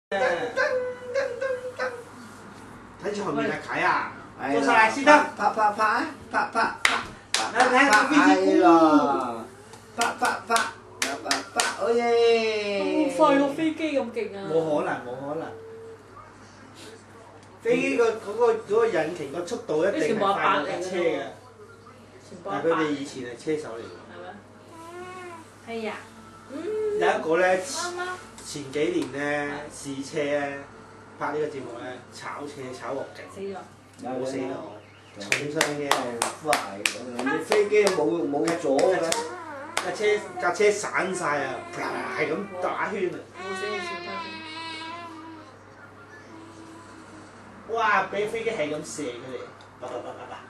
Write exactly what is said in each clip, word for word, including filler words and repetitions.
睇住後面係啟啊！ 做晒先得，拍拍拍啊！拍拍拍拍拍拍，係咯！拍拍拍拍拍拍，好耶！ 咁快個飛機咁勁啊！ 冇可能，冇可能。飛機個嗰個嗰個引擎個速度一定係快過架車嘅。但係佢哋以前係車手嚟嘅。 係咩？係啊。 有一個咧，前幾年咧試車咧拍呢個節目咧，炒車炒鑊勁。死咗。冇死到，重傷嘅。 快，你飛機冇冇咗嘅。 架車架車散晒啊！係咁打圈啊！ 冇死你笑翻先。 哇！俾飛機係咁射佢哋，叭叭叭叭叭。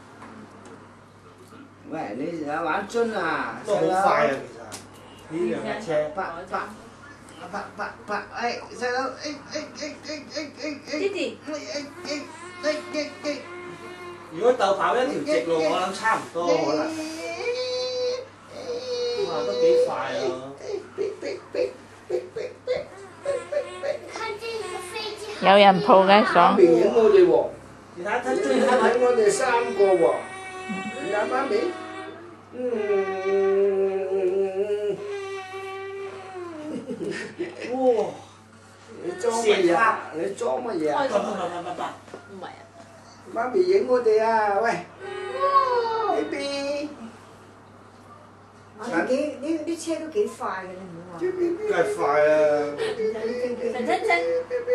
喂，你成日玩樽啊？ 都好快啊，其實。呢兩架車。 啪啪啪啪啪！誒細佬，誒誒誒誒誒誒誒。 弟弟。 誒誒誒誒誒。 如果鬥跑一條直路，我諗差唔多可能。哇！都幾快啊！ 有人抱緊爽。 影我哋喎， 你睇睇最後睇我哋三個喎，你睇媽咪，嗯，哇！你裝乜嘢啊？你裝乜嘢啊？ 唔係啊！ 媽咪影我哋啊！喂 ，baby。 呢幾呢啲車都幾快嘅，你唔好話。 梗係快啦！ 陳真真。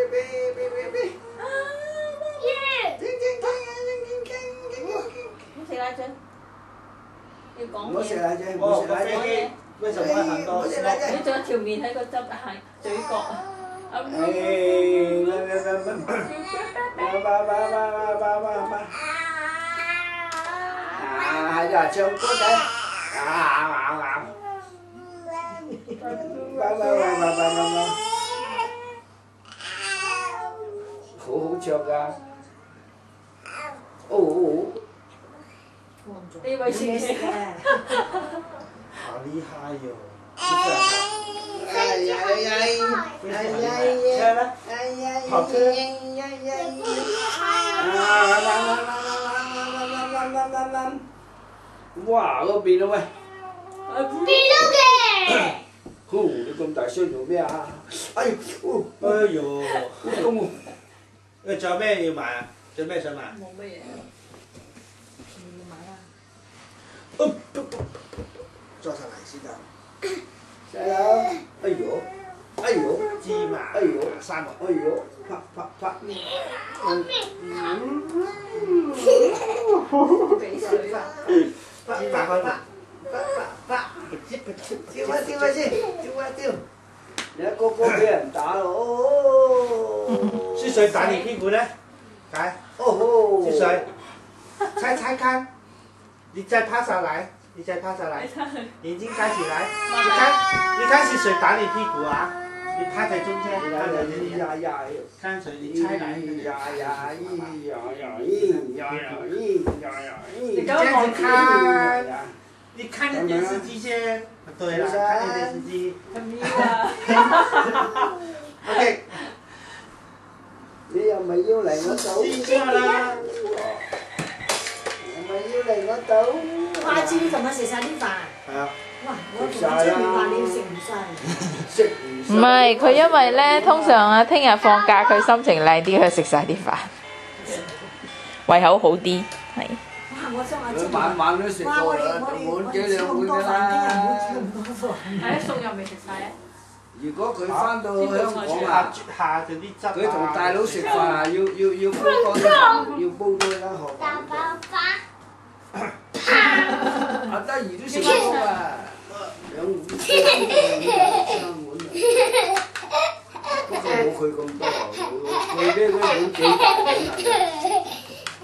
唔食奶嘴，要講嘢。 唔好食奶嘴，唔好食奶嘴。 為什麼很多？ 你仲有條面喺個汁係嘴角啊！ 誒，喂喂喂喂，叭叭叭叭叭叭叭。啊，喺度唱歌仔。啊啊啊！爸爸爸爸爸爸爸，好好唱㗎。哦哦。 呢位先生。 好厲害喲！ 哎呀哎呀！哎呀哎呀！哎呀跑車。 哇！嗰邊啊喂！ 變咗嘅。 呼！你咁大聲做咩啊？哎呦！ 哎呦！好痛喎！你仲有咩要買啊？仲有咩想買？ 冇乜嘢。要買啊！ 哦，坐上嚟先得。 細佬，哎呦，哎呦， 芝麻， 哎呦， 三個， 哎呦，啪啪啪。 俾水啊！ 啪啪啪啪啪啪！跳啊跳啊先，跳啊跳！你一個個俾人打咯。 是誰打你屁股呢？來， 哦吼！ 是誰？猜猜看，你再趴下來，你再趴下來，眼睛蓋起來，你看，你看是誰打你屁股啊？你趴在中間，趴在這裡， 呀呀！ 看誰？你猜來。 呀呀咦呀呀咦呀呀咦呀呀咦！ 你這樣子看，你看着電視機先。對了，看着電視機。OK。 你又咪要嚟我度？ 試過啦。 係咪要嚟我度？ 花枝你琴日食晒啲飯？ 係啊。 哇！我同你出面飯你食唔晒。 食唔晒。 唔係佢因為咧，通常啊，聽日放假佢心情靚啲，佢食晒啲飯，胃口好啲，係。 哇！我想下晚晚都食過啦，碗幾兩碗㗎啦。 係啊，餸又未食晒啊！ 如果佢翻到香港啊， 下就啲汁啊。 佢同大佬食飯啊，要要要煲多啲，要煲多間河飯。阿德兒都食過啊，兩碗三碗啊。不過冇佢咁多，佢呢嗰碗幾大碗啊！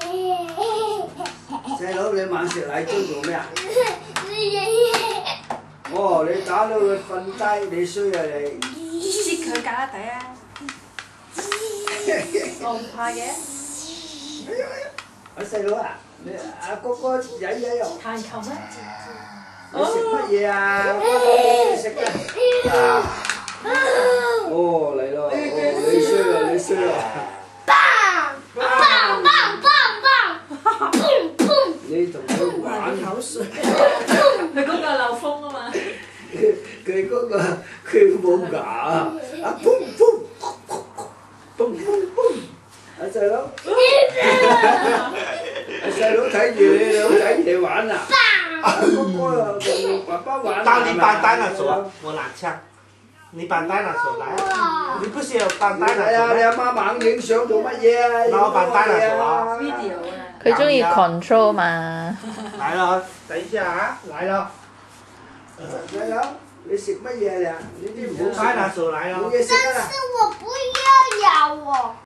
細佬，你晚食奶粥做咩啊？哦，你打到佢瞓低，你衰啊你！ 擠佢架底啊！我唔怕嘅。 阿細佬啊，你阿哥哥曳曳又彈琴啊！ 你食乜嘢啊？我食嘅。哦，嚟咯！哦，你衰啊！ 棒棒棒棒棒，砰砰！ 你同佢玩口水。 佢嗰個漏風啊嘛。 佢佢嗰個佢冇牙啊！啊砰砰砰砰砰！阿細佬，阿細佬睇住你兩仔嚟玩啊！哥哥啊，同爸爸玩。 到你扮呆了手，我拿槍。你扮呆了手來，你不是有扮呆了手啊！你阿媽猛影相做乜嘢啊？ 攞扮呆了手啊 video 啊。 佢中意 control 嘛。 來了，等一下啊，來了。 細佬，你食乜嘢呀？你啲唔好呆了手來了。 冇嘢食啊！ 但是我不要咬我。